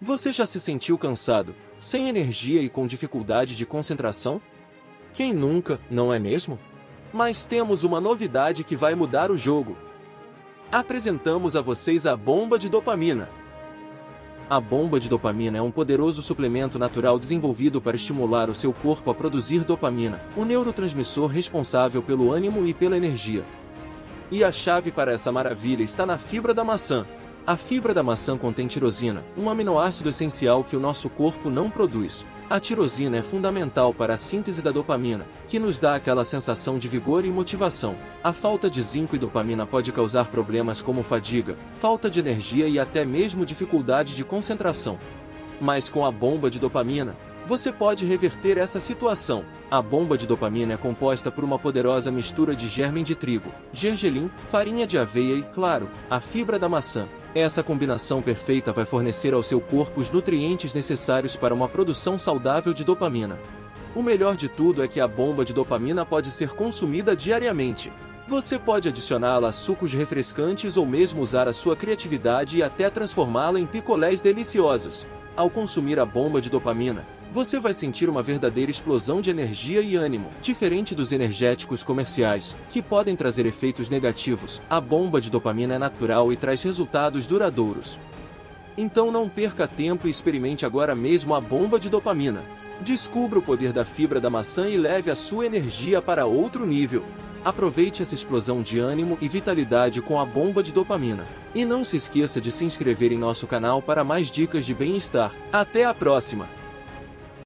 Você já se sentiu cansado, sem energia e com dificuldade de concentração? Quem nunca, não é mesmo? Mas temos uma novidade que vai mudar o jogo. Apresentamos a vocês a bomba de dopamina. A bomba de dopamina é um poderoso suplemento natural desenvolvido para estimular o seu corpo a produzir dopamina, o neurotransmissor responsável pelo ânimo e pela energia. E a chave para essa maravilha está na fibra da maçã. A fibra da maçã contém tirosina, um aminoácido essencial que o nosso corpo não produz. A tirosina é fundamental para a síntese da dopamina, que nos dá aquela sensação de vigor e motivação. A falta de zinco e dopamina pode causar problemas como fadiga, falta de energia e até mesmo dificuldade de concentração. Mas com a bomba de dopamina, você pode reverter essa situação. A bomba de dopamina é composta por uma poderosa mistura de gérmen de trigo, gergelim, farinha de aveia e, claro, a fibra da maçã. Essa combinação perfeita vai fornecer ao seu corpo os nutrientes necessários para uma produção saudável de dopamina. O melhor de tudo é que a bomba de dopamina pode ser consumida diariamente. Você pode adicioná-la a sucos refrescantes ou mesmo usar a sua criatividade e até transformá-la em picolés deliciosos. Ao consumir a bomba de dopamina, você vai sentir uma verdadeira explosão de energia e ânimo, diferente dos energéticos comerciais, que podem trazer efeitos negativos. A bomba de dopamina é natural e traz resultados duradouros. Então não perca tempo e experimente agora mesmo a bomba de dopamina. Descubra o poder da fibra da maçã e leve a sua energia para outro nível. Aproveite essa explosão de ânimo e vitalidade com a bomba de dopamina. E não se esqueça de se inscrever em nosso canal para mais dicas de bem-estar. Até a próxima!